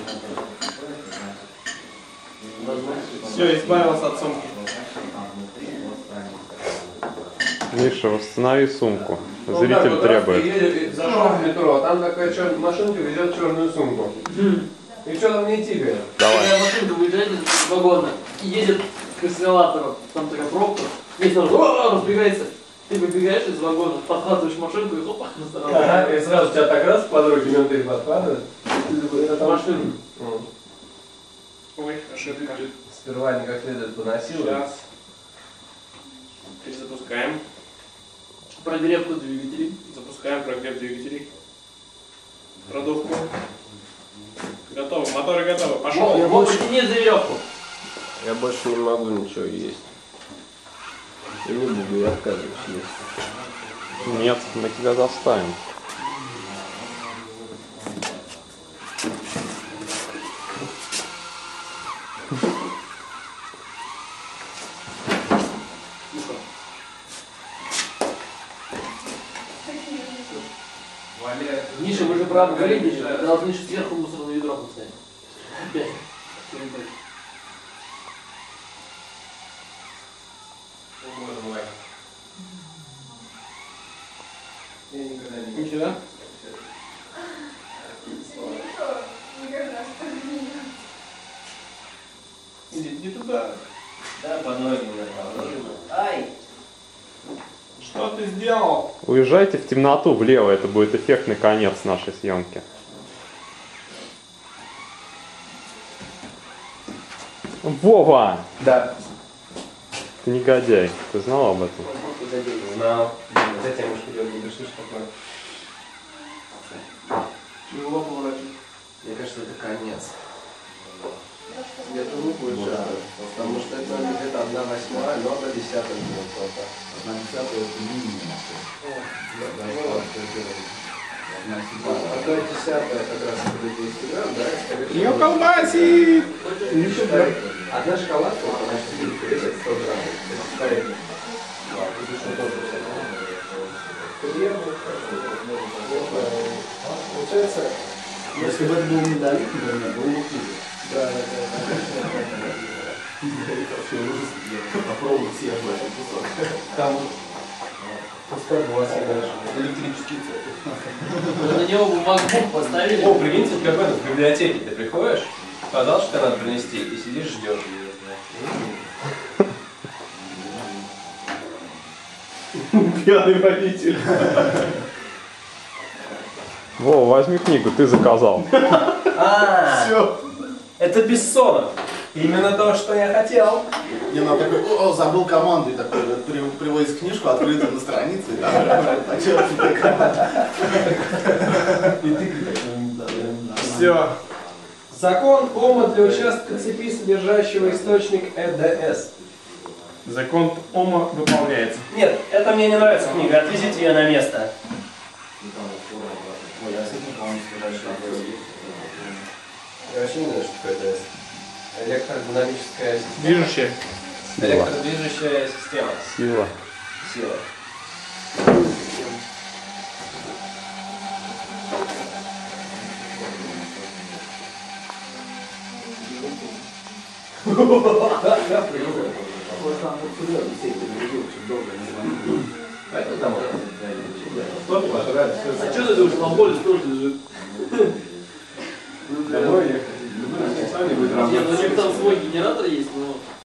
Все, избавился от сумки. Миша, восстанови сумку. Ну, Зритель вот требует. Едет, зашел в метро, а там такая машинка везет черную сумку. И что там не тикает? Давай. Когда машинка выезжает из вагона и едет к эскалатору, там такая пробка, весь народ разбегается. Ты выбегаешь из вагона, подхватываешь машинку и хопа, на сторону. Ага, и сразу тебя так раз под руки менты подхватывают. Это машина. Ой, ошибка. Сперва не как следует поносил. Сейчас. Перезапускаем. Прогревку двигателей. Запускаем прогрев двигателей. Продувку. Готово. Моторы готовы. Пошел. Потяни за веревку. Я больше не могу ничего есть. И не буду, я отказываюсь есть. Нет, мы тебя заставим. Миша, мы же про говорили, должны же сверху мусорное ведро поставить. Опять. Я никогда не Ничего? Иди туда. Да, по ноги Ай! Что ты сделал? Уезжайте в темноту влево, это будет эффектный конец нашей съемки. Вова! Да. Ты негодяй, ты знал об этом? Знал. Затем уж вперед не дышишь такое. Чего поворачивать? Мне кажется, это конец. Где-то руку жару, потому что это где-то 1/8, но 1/10 будет просто. 1/10 это минимум. 1/10 как раз это 200 грамм, да? Ее колбасит! Одна шоколадка, значит, весит 100 грамм. Это корректно. Получается, Если бы это был медалик, например, было бы хуже. да. Попробуй съешь большой кусок. Там пускай глаз дальше. Электрический цепь. На него бумагу поставили. О, прикиньте, как это, в библиотеке ты приходишь, сказал, что надо принести, и сидишь, ждешь. Пьяный водитель. Вова, возьми книгу, ты заказал. Все. Это Бессонов. Именно то, что я хотел. Не, ну такой, о, забыл команду, и такой приводит книжку, открытую на странице, и там почерпнутая команда. И ты Все. Закон Ома для участка цепи, содержащего источник ЭДС. Закон Ома выполняется. Нет, это мне не нравится книга, отвезите ее на место. Ой, я с этим, по-моему, скажу, Я вообще не знаю, что такое ЭДС. Электродинамическая система. Движущая. Электродвижущая система. Сила. Сила. это там А что ты думаешь, на поле тоже лежит? Домой ехать. Сами будет Нет, ну у них там свой генератор есть, но